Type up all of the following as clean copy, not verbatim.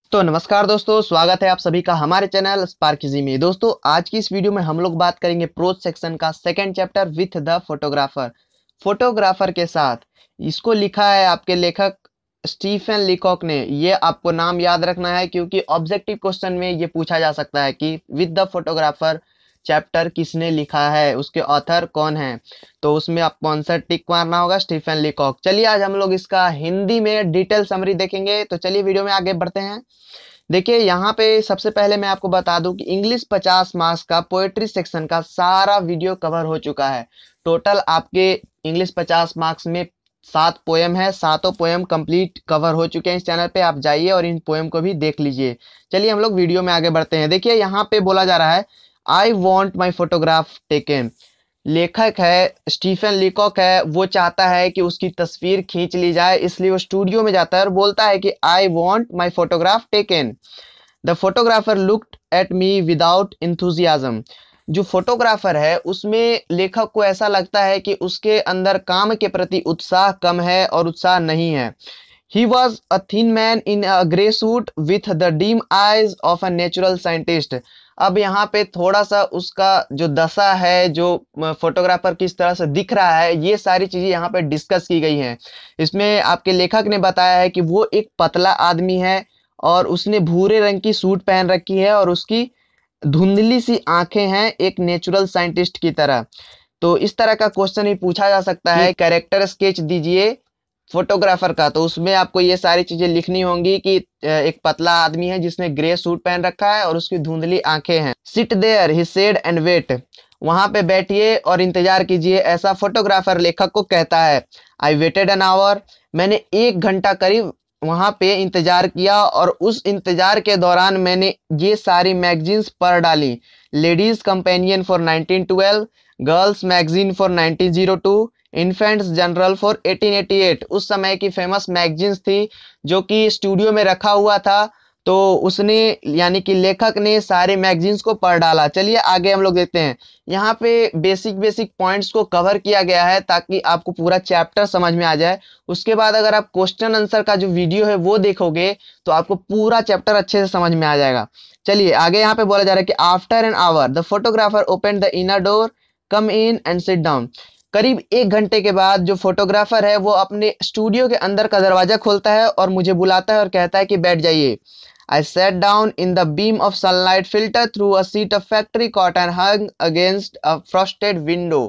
तो नमस्कार दोस्तों, स्वागत है आप सभी का हमारे चैनल स्पार्किजी में। दोस्तों, आज की इस वीडियो में हम लोग बात करेंगे प्रोज सेक्शन का second chapter with the photographer. Photographer के साथ इसको लिखा है आपके लेखक स्टीफन लीकॉक ने। ये आपको नाम याद रखना है क्योंकि ऑब्जेक्टिव क्वेश्चन में ये पूछा जा सकता है कि विथ द फोटोग्राफर चैप्टर किसने लिखा है, उसके ऑथर कौन है। तो उसमें आपको आंसर टिक मारना होगा, स्टीफन लीकॉक। चलिए आज हम लोग इसका हिंदी में डिटेल समरी देखेंगे। तो चलिए वीडियो में आगे बढ़ते हैं। देखिए यहाँ पे सबसे पहले मैं आपको बता दूं कि इंग्लिश 50 मार्क्स का पोएट्री सेक्शन का सारा वीडियो कवर हो चुका है। टोटल आपके इंग्लिश 50 मार्क्स में 7 पोएम है। सातों पोएम कंप्लीट कवर हो चुके हैं। इस चैनल पे आप जाइए और इन पोएम को भी देख लीजिए। चलिए हम लोग वीडियो में आगे बढ़ते हैं। देखिए यहाँ पे बोला जा रहा है I want my photograph taken. लेखक है स्टीफन लीकॉक है, वो चाहता है कि उसकी तस्वीर खींच ली जाए, इसलिए वो स्टूडियो में जाता है और बोलता है कि I want my photograph taken. The photographer looked at me without enthusiasm. जो फोटोग्राफर है उसमें लेखक को ऐसा लगता है कि उसके अंदर काम के प्रति उत्साह कम है और उत्साह नहीं है। He was a thin man in a grey suit with the dim eyes of a natural scientist। अब यहाँ पे थोड़ा सा उसका जो दशा है, जो फोटोग्राफर किस तरह से दिख रहा है, ये सारी चीजें यहाँ पे डिस्कस की गई हैं। इसमें आपके लेखक ने बताया है कि वो एक पतला आदमी है और उसने भूरे रंग की सूट पहन रखी है और उसकी धुंधली सी आंखें हैं, एक नेचुरल साइंटिस्ट की तरह। तो इस तरह का क्वेश्चन ही पूछा जा सकता है, कैरेक्टर स्केच दीजिए फोटोग्राफर का। तो उसमें आपको ये सारी चीजें लिखनी होंगी कि एक पतला आदमी है जिसने ग्रे सूट पहन रखा है और उसकी धुंधली आंखें हैं। Sit there he said and wait. वहां पे बैठिए और इंतजार कीजिए, ऐसा फोटोग्राफर लेखक को कहता है। I waited an hour. मैंने 1 घंटा करीब वहां पे इंतजार किया और उस इंतजार के दौरान मैंने ये सारी मैगजीन्स पढ़ डाली। Ladies companion for 1912, girls magazine for 1902, infants journal for 1888। उस समय की फेमस मैगजीन्स थी जो कि स्टूडियो में रखा हुआ था। तो उसने यानी कि लेखक ने सारे मैगजीन्स को पढ़ डाला। चलिए आगे हम लोग देखते हैं। यहाँ पे बेसिक पॉइंट्स को कवर किया गया है ताकि आपको पूरा चैप्टर समझ में आ जाए। उसके बाद अगर आप क्वेश्चन आंसर का जो वीडियो है वो देखोगे तो आपको पूरा चैप्टर अच्छे से समझ में आ जाएगा। चलिए आगे यहाँ पे बोला जा रहा है कि after an hour the photographer open the inner door, come in and sit down. करीब 1 घंटे के बाद जो फोटोग्राफर है वो अपने स्टूडियो के अंदर का दरवाजा खोलता है और मुझे बुलाता है और कहता है कि बैठ जाइए। I sat down in the beam of sunlight filter through a sheet of factory cotton hung against a frosted window।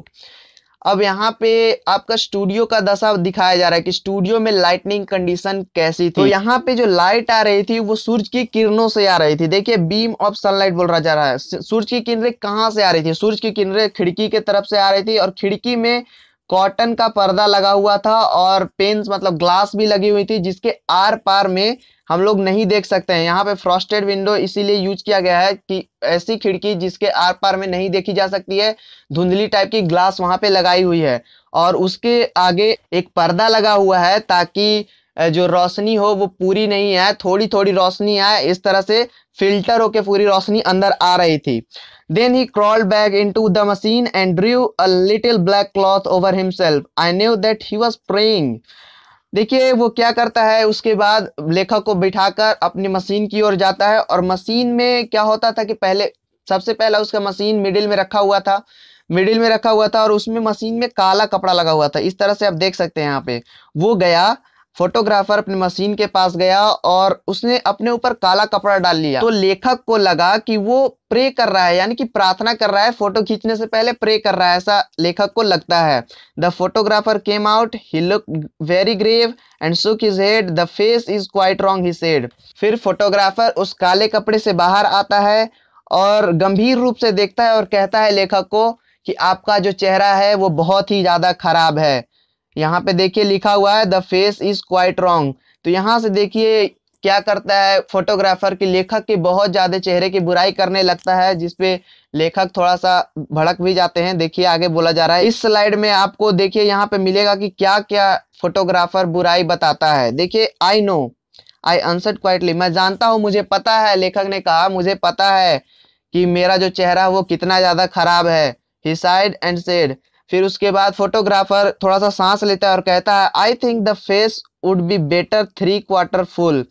अब यहाँ पे आपका स्टूडियो का दशा दिखाया जा रहा है कि स्टूडियो में लाइटनिंग कंडीशन कैसी थी। तो यहाँ पे जो लाइट आ रही थी वो सूरज की किरणों से आ रही थी। देखिए बीम ऑफ सनलाइट बोल रहा जा रहा है। सूरज की किरणें कहाँ से आ रही थी? सूरज की किरणें खिड़की के तरफ से आ रही थी और खिड़की में कॉटन का पर्दा लगा हुआ था और पेन्स मतलब ग्लास भी लगी हुई थी जिसके आर पार में हम लोग नहीं देख सकते हैं। यहाँ पे फ्रॉस्टेड विंडो इसीलिए यूज किया गया है कि ऐसी खिड़की जिसके आर पार में नहीं देखी जा सकती है। धुंधली टाइप की ग्लास वहां पे लगाई हुई है और उसके आगे एक पर्दा लगा हुआ है ताकि जो रोशनी हो वो पूरी नहीं आए, थोड़ी थोड़ी रोशनी आए। इस तरह से फिल्टर होके पूरी रोशनी अंदर आ रही थी। Then he crawled back into the machine and drew a little black cloth over himself। I knew that he was praying। देखिए वो क्या करता है, उसके बाद लेखक को बिठाकर अपनी मशीन की ओर जाता है और मशीन में क्या होता था कि पहले सबसे पहला उसका मशीन मिडिल में रखा हुआ था। मिडिल में रखा हुआ था और उसमें मशीन में काला कपड़ा लगा हुआ था। इस तरह से आप देख सकते हैं यहाँ पे वो गया, फोटोग्राफर अपनी मशीन के पास गया और उसने अपने ऊपर काला कपड़ा डाल लिया। तो लेखक को लगा कि वो प्रे कर रहा है, यानी कि प्रार्थना कर रहा है। फोटो खींचने से पहले प्रे कर रहा है, ऐसा लेखक को लगता है। The photographer came out, he looked very grave and shook his head. The face is quite wrong, he said. फिर फोटोग्राफर उस काले कपड़े से बाहर आता है और गंभीर रूप से देखता है और कहता है लेखक को कि आपका जो चेहरा है वो बहुत ही ज्यादा खराब है। यहाँ पे देखिए लिखा हुआ है the face is quite wrong. तो यहाँ से देखिए क्या करता है फोटोग्राफर की लेखक के बहुत ज्यादा चेहरे की बुराई करने लगता है, जिसपे लेखक थोड़ा सा भड़क भी जाते हैं। देखिए आगे बोला जा रहा है इस स्लाइड में आपको देखिए यहाँ पे मिलेगा कि क्या क्या फोटोग्राफर बुराई बताता है। देखिए I know, I answered quietly. मैं जानता हूँ, मुझे पता है, लेखक ने कहा मुझे पता है कि मेरा जो चेहरा वो कितना ज्यादा खराब है। He sighed and said. फिर उसके बाद फोटोग्राफर थोड़ा सा सांस लेता है और कहता है I think the face would be better 3/4 full.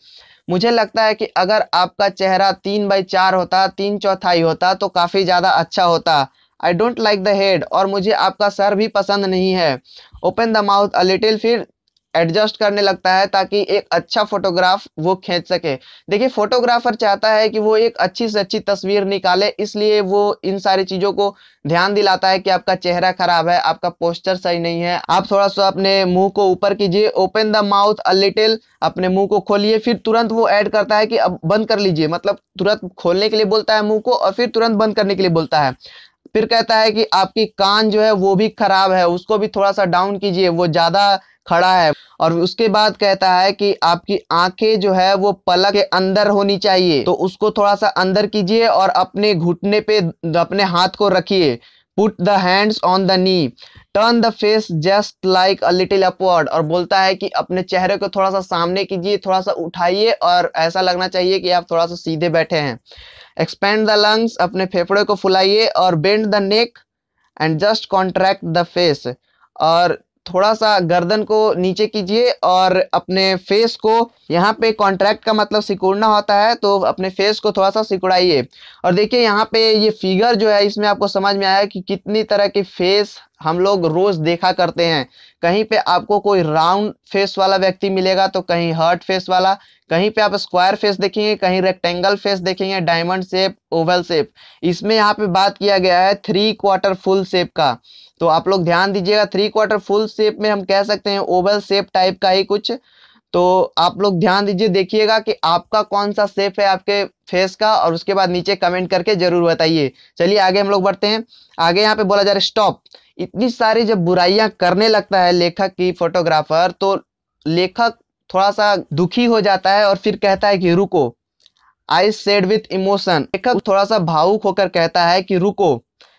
मुझे लगता है कि अगर आपका चेहरा 3/4 होता, 3/4 होता तो काफ़ी ज़्यादा अच्छा होता। I don't like the head, और मुझे आपका सर भी पसंद नहीं है। Open the mouth a little, फिर एडजस्ट करने लगता है ताकि एक अच्छा फोटोग्राफ वो खींच सके। देखिए, फोटोग्राफर चाहता है कि वो एक अच्छी से अच्छी तस्वीर निकाले, इसलिए वो इन सारी चीज़ों को ध्यान दिलाता है कि आपका चेहरा खराब है, आपका पोस्चर सही नहीं है, आप थोड़ा सा अपने मुंह को ऊपर कीजिए। Open the mouth a little, अपने मुंह को खोलिए। फिर तुरंत वो ऐड करता है कि अब बंद कर लीजिए, मतलब तुरंत खोलने के लिए बोलता है मुंह को और फिर तुरंत बंद करने के लिए बोलता है। फिर कहता है कि आपकी कान जो है वो भी खराब है, उसको भी थोड़ा सा डाउन कीजिए, वो ज्यादा खड़ा है। और उसके बाद कहता है कि आपकी आंखें जो है वो पलक के अंदर होनी चाहिए, तो उसको थोड़ा सा अंदर कीजिए और अपने घुटने पे अपने हाथ को रखिए। Put the hands on the knee, turn the face just like a little upward, और बोलता है कि अपने चेहरे को थोड़ा सा सामने कीजिए, थोड़ा सा उठाइए और ऐसा लगना चाहिए कि आप थोड़ा सा सीधे बैठे हैं। एक्सपेंड द लंग्स, अपने फेफड़े को फुलाइए, और bend the neck and just contract the face, और थोड़ा सा गर्दन को नीचे कीजिए और अपने फेस को, यहाँ पे कॉन्ट्रैक्ट का मतलब सिकुड़ना होता है, तो अपने फेस को थोड़ा सा सिकुड़ाइए। और देखिए यहाँ पे ये फिगर जो है, इसमें आपको समझ में आया कि कितनी तरह के फेस हम लोग रोज देखा करते हैं। कहीं पे आपको कोई राउंड फेस वाला व्यक्ति मिलेगा, तो कहीं हार्ट फेस वाला, कहीं पे आप स्क्वायर फेस देखेंगे, कहीं रेक्टेंगल फेस देखेंगे, डायमंड शेप, ओवल शेप। इसमें यहाँ पे बात किया गया है 3/4 फुल शेप का, तो आप लोग ध्यान दीजिएगा। 3/4 फुल शेप में हम कह सकते हैं ओवल शेप टाइप का ही कुछ। तो आप लोग ध्यान दीजिए, देखिएगा कि आपका कौन सा शेप है आपके फेस का, और उसके बाद नीचे कमेंट करके जरूर बताइए। चलिए आगे हम लोग बढ़ते हैं। आगे यहाँ पे बोला जा रहा है स्टॉप। इतनी सारी जब बुराइयां करने लगता है लेखक की फोटोग्राफर, तो लेखक थोड़ा सा दुखी हो जाता है और फिर कहता है कि रुको। आई सेड विथ इमोशन, लेखक थोड़ा सा भावुक होकर कहता है कि रुको।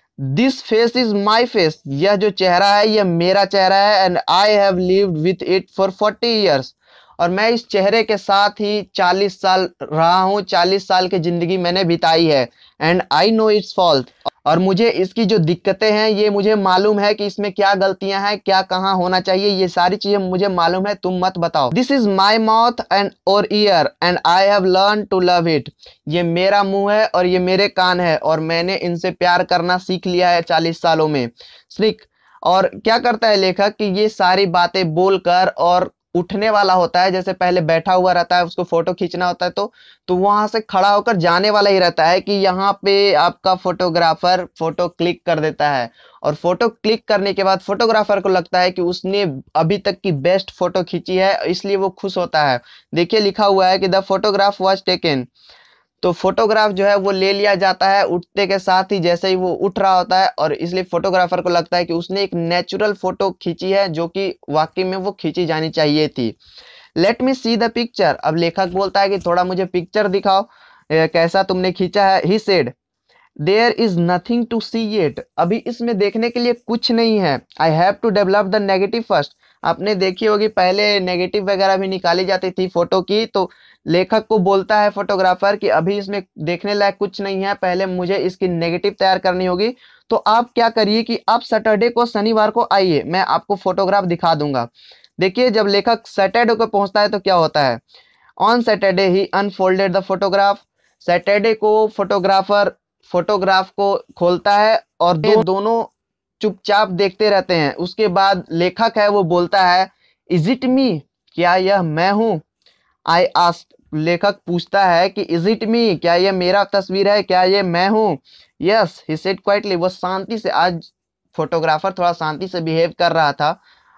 This face is my face, यह जो चेहरा है यह मेरा चेहरा है, and I have lived with it for 40 years, और मैं इस चेहरे के साथ ही 40 साल रहा हूँ, 40 साल की जिंदगी मैंने बिताई है। And I know its fault, और मुझे इसकी जो दिक्कतें हैं ये मुझे मालूम है कि इसमें क्या गलतियां हैं, क्या कहाँ होना चाहिए, ये सारी चीजें मुझे मालूम है, तुम मत बताओ। This is my mouth and और ear and I have learn to love it, ये मेरा मुंह है और ये मेरे कान है, और मैंने इनसे प्यार करना सीख लिया है 40 सालों में। सीख। और क्या करता है लेखक कि ये सारी बातें बोलकर और उठने वाला होता है, जैसे पहले बैठा हुआ रहता है, उसको फोटो खींचना होता है, तो वहां से खड़ा होकर जाने वाला ही रहता है कि यहाँ पे आपका फोटोग्राफर फोटो क्लिक कर देता है। और फोटो क्लिक करने के बाद फोटोग्राफर को लगता है कि उसने अभी तक की बेस्ट फोटो खींची है, इसलिए वो खुश होता है। देखिए लिखा हुआ है कि द फोटोग्राफ वॉज टेकन, तो फोटोग्राफ जो है वो ले लिया जाता है उठते के साथ ही, जैसे ही वो उठ रहा होता है, और इसलिए फोटोग्राफर को लगता है कि उसने एक नेचुरल फोटो खींची है, जो कि वाकई में वो खींची जानी चाहिए थी। Let me see the picture, अब लेखक बोलता है कि थोड़ा मुझे पिक्चर दिखाओ, कैसा तुमने खींचा है। He said there is nothing to see yet, अभी इसमें देखने के लिए कुछ नहीं है। I have to develop the negative first, आपने देखी होगी पहले नेगेटिव वगैरह भी निकाली जाती थी फोटो की, तो लेखक को बोलता है फोटोग्राफर कि अभी इसमें देखने लायक कुछ नहीं है, पहले मुझे इसकी नेगेटिव तैयार करनी होगी। तो आप क्या करिए कि आप सैटरडे को, शनिवार को आइए, मैं आपको फोटोग्राफ दिखा दूंगा। देखिए जब लेखक सैटरडे को पहुंचता है तो क्या होता है। On Saturday he unfolded the photograph, Saturday को फोटोग्राफर फोटोग्राफ को खोलता है और दोनों चुपचाप देखते रहते हैं। उसके बाद लेखक है वो बोलता है इज इट मी, क्या यह मैं हूं। आई आस्क, लेखक पूछता है कि इज इट मी, क्या यह मेरा तस्वीर है, क्या ये मैं हूं। यस ही सेड क्वाइटली, वो शांति से, आज फोटोग्राफर थोड़ा शांति से बिहेव कर रहा था,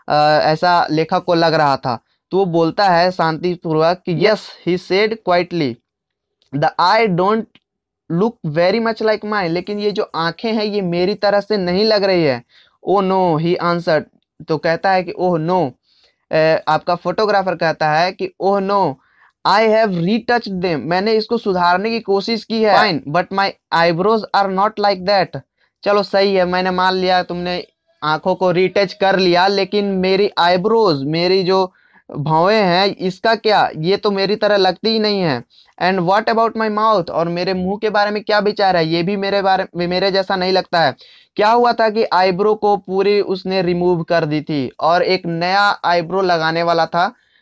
ऐसा लेखक को लग रहा था, तो वो बोलता है शांतिपूर्वक कि yes he said quietly the I don't look very much like mine, लेकिन ये जो आंखें हैं ये मेरी तरह से नहीं लग रही है। ओ नो ही आंसर्ड, तो कहता है कि ओह नो, आपका फोटोग्राफर कहता है कि oh no I have retouched them, मैंने इसको सुधारने की कोशिश की है। Fine but my eyebrows are not like that, चलो सही है, मैंने मान लिया तुमने आंखों को रीटच कर लिया, लेकिन मेरी आईब्रोज, मेरी जो भौवें हैं, इसका क्या, ये तो मेरी तरह लगती ही नहीं है। And what about my mouth, और मेरे मुंह के बारे में क्या विचार है, ये भी मेरे जैसा नहीं लगता है। क्या हुआ था कि आईब्रो को पूरी उसने रिमूव कर दी थी और एक नया आईब्रो लगाने वाला था,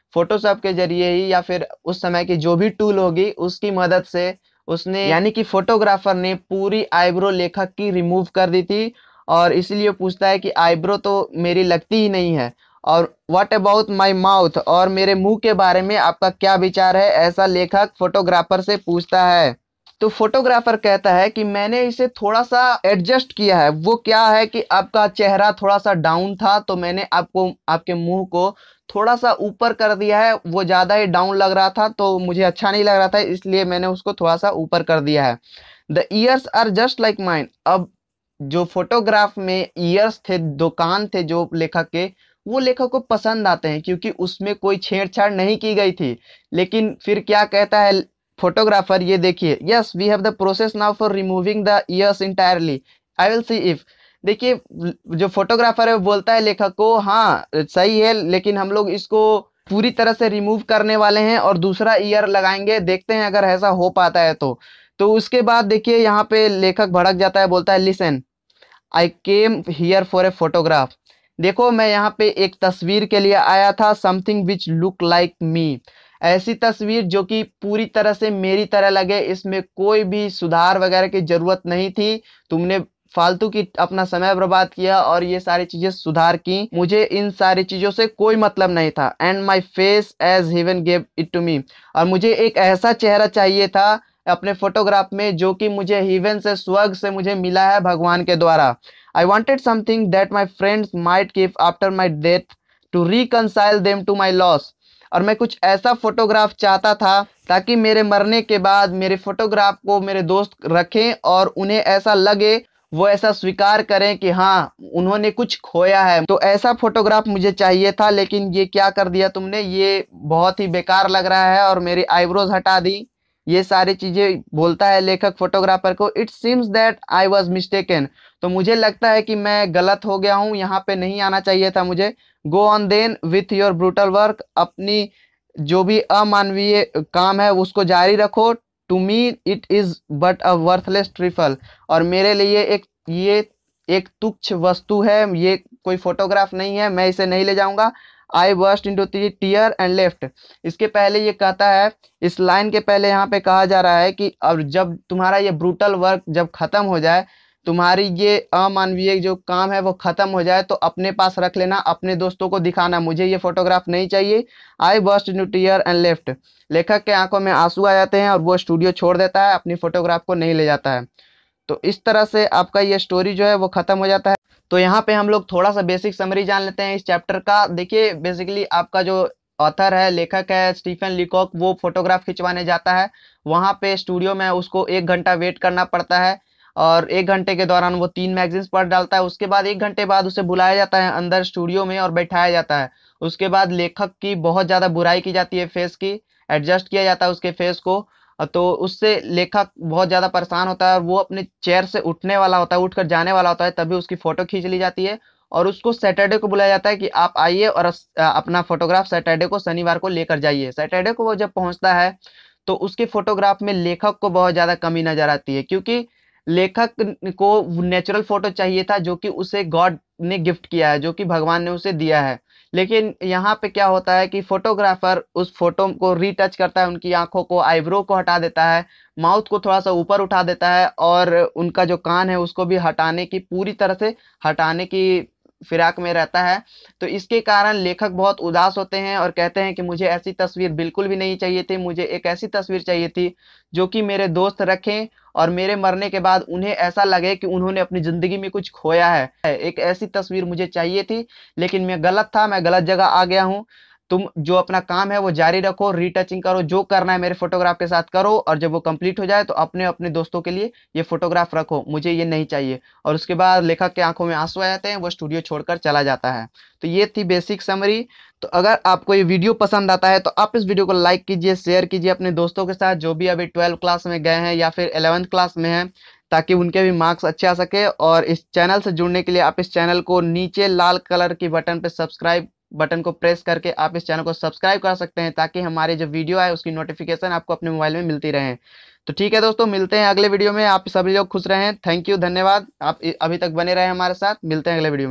फोटोशॉप के जरिए ही या फिर उस समय की जो भी टूल होगी उसकी मदद से उसने यानी कि फोटोग्राफर ने पूरी आईब्रो लेखक की रिमूव कर दी थी। और इसीलिए पूछता है कि आईब्रो तो मेरी लगती ही नहीं है, और व्हाट अबाउट माय माउथ, और मेरे मुंह के बारे में आपका क्या विचार है, ऐसा लेखक फोटोग्राफर से पूछता है। तो फोटोग्राफर कहता है कि मैंने इसे थोड़ा सा एडजस्ट किया है। वो क्या है कि आपका चेहरा थोड़ा सा डाउन था, तो मैंने आपको आपके मुंह को थोड़ा सा ऊपर कर दिया है। वो ज़्यादा ही डाउन लग रहा था तो मुझे अच्छा नहीं लग रहा था, इसलिए मैंने उसको थोड़ा सा ऊपर कर दिया है। The ears are just like mine. अब जो फोटोग्राफ में ईयर्स थे, दो कान थे जो लेखक के, वो लेखक को पसंद आते हैं क्योंकि उसमें कोई छेड़छाड़ नहीं की गई थी। लेकिन फिर क्या कहता है फोटोग्राफर, ये देखिए, yes we have the process now for removing the ears entirely, I will see if. देखिए, जो फोटोग्राफर है वो बोलता है लेखक को, हाँ सही है, लेकिन हम लोग इसको पूरी तरह से रिमूव करने वाले हैं और दूसरा ईयर लगाएंगे, देखते हैं अगर ऐसा हो पाता है तो उसके बाद देखिए यहाँ पे लेखक भड़क जाता है, बोलता है listen, I came here for a photograph. देखो, मैं यहाँ पे एक तस्वीर के लिए आया था, something which look like me. ऐसी तस्वीर जो कि पूरी तरह से मेरी तरह लगे, इसमें कोई भी सुधार वगैरह की जरूरत नहीं थी। तुमने फालतू की अपना समय बर्बाद किया और ये सारी चीजें सुधार की, मुझे इन सारी चीजों से कोई मतलब नहीं था। And my face as heaven gave it to me. और मुझे एक ऐसा चेहरा चाहिए था अपने फोटोग्राफ में जो कि मुझे हेवन से, स्वर्ग से मुझे मिला है भगवान के द्वारा। I wanted something that my friends might give after my death to reconcile them to my loss। और मैं कुछ ऐसा फोटोग्राफ चाहता था ताकि मेरे मरने के बाद मेरे फोटोग्राफ को मेरे दोस्त रखें और उन्हें ऐसा लगे, वो ऐसा स्वीकार करें कि हाँ उन्होंने कुछ खोया है। तो ऐसा फोटोग्राफ मुझे चाहिए था, लेकिन ये क्या कर दिया तुमने, ये बहुत ही बेकार लग रहा है, और मेरी आईब्रोज हटा दी, ये सारी चीजें बोलता है लेखक फोटोग्राफर को। It seems that I was mistaken. तो मुझे लगता है कि मैं गलत हो गया हूँ, यहाँ पे नहीं आना चाहिए था मुझे। Go on then with your brutal work. अपनी जो भी अमानवीय काम है उसको जारी रखो। To me it is but a worthless trifle. और मेरे लिए ये एक तुच्छ वस्तु है, ये कोई फोटोग्राफ नहीं है, मैं इसे नहीं ले जाऊंगा। I burst into tear and left. इसके पहले ये कहता है, इस लाइन के पहले यहाँ पे कहा जा रहा है कि अब जब तुम्हारा ये ब्रूटल वर्क जब खत्म हो जाए, तुम्हारी ये अमानवीय जो काम है वो खत्म हो जाए, तो अपने पास रख लेना, अपने दोस्तों को दिखाना, मुझे ये फोटोग्राफ नहीं चाहिए। I burst into tear and left. लेखक के आंखों में आंसू आ जाते हैं और वो स्टूडियो छोड़ देता है, अपनी फोटोग्राफ को नहीं ले जाता है। तो इस तरह से आपका ये स्टोरी जो है वो खत्म हो जाता है। तो यहाँ पे हम लोग थोड़ा सा बेसिक समरी जान लेते हैं इस चैप्टर का। देखिए, बेसिकली आपका जो ऑथर है, लेखक है स्टीफन लीकॉक, वो फोटोग्राफ खिंचवाने जाता है। वहाँ पे स्टूडियो में उसको 1 घंटा वेट करना पड़ता है, और 1 घंटे के दौरान वो 3 मैगजीन्स पढ़ डालता है। उसके बाद 1 घंटे बाद उसे बुलाया जाता है अंदर स्टूडियो में और बैठाया जाता है। उसके बाद लेखक की बहुत ज़्यादा बुराई की जाती है, फेस की एडजस्ट किया जाता है उसके फेस को। तो उससे लेखक बहुत ज़्यादा परेशान होता है और वो अपने चेयर से उठने वाला होता है, उठकर जाने वाला होता है, तभी उसकी फ़ोटो खींच ली जाती है। और उसको सैटरडे को बुलाया जाता है कि आप आइए और अपना फोटोग्राफ सैटरडे को, शनिवार को लेकर जाइए। सैटरडे को वो जब पहुंचता है तो उसके फोटोग्राफ में लेखक को बहुत ज़्यादा कमी नज़र आती है, क्योंकि लेखक को नेचुरल फोटो चाहिए था जो कि उसे गॉड ने गिफ्ट किया है, जो कि भगवान ने उसे दिया है। लेकिन यहाँ पे क्या होता है कि फोटोग्राफर उस फोटो को रीटच करता है, उनकी आंखों को, आईब्रो को हटा देता है, माउथ को थोड़ा सा ऊपर उठा देता है, और उनका जो कान है उसको भी हटाने की, पूरी तरह से हटाने की फिराक में रहता है। तो इसके कारण लेखक बहुत उदास होते हैं और कहते हैं कि मुझे ऐसी तस्वीर बिल्कुल भी नहीं चाहिए थी, मुझे एक ऐसी तस्वीर चाहिए थी जो कि मेरे दोस्त रखें और मेरे मरने के बाद उन्हें ऐसा लगे कि उन्होंने अपनी ज़िंदगी में कुछ खोया है। एक ऐसी तस्वीर मुझे चाहिए थी, लेकिन मैं गलत था, मैं गलत जगह आ गया हूँ। तुम जो अपना काम है वो जारी रखो, रीटचिंग करो, जो करना है मेरे फोटोग्राफ के साथ करो, और जब वो कंप्लीट हो जाए तो अपने अपने दोस्तों के लिए ये फोटोग्राफ रखो, मुझे ये नहीं चाहिए। और उसके बाद लेखक के आंखों में आंसू आ जाते हैं, वो स्टूडियो छोड़कर चला जाता है। तो ये थी बेसिक समरी। तो अगर आपको ये वीडियो पसंद आता है तो आप इस वीडियो को लाइक कीजिए, शेयर कीजिए अपने दोस्तों के साथ जो भी अभी 12 क्लास में गए हैं या फिर 11th क्लास में हैं, ताकि उनके भी मार्क्स अच्छे आ सके। और इस चैनल से जुड़ने के लिए आप इस चैनल को नीचे लाल कलर की बटन पे सब्सक्राइब बटन को प्रेस करके आप इस चैनल को सब्सक्राइब कर सकते हैं, ताकि हमारे जो वीडियो आए उसकी नोटिफिकेशन आपको अपने मोबाइल में मिलती रहे। तो ठीक है दोस्तों, मिलते हैं अगले वीडियो में। आप सभी लोग खुश रहें। थैंक यू, धन्यवाद। आप अभी तक बने रहे हमारे साथ। मिलते हैं अगले वीडियो में।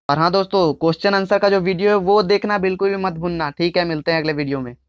और हाँ दोस्तों, क्वेश्चन आंसर का जो वीडियो है वो देखना बिल्कुल भी मत भूलना। ठीक है, मिलते हैं अगले वीडियो में।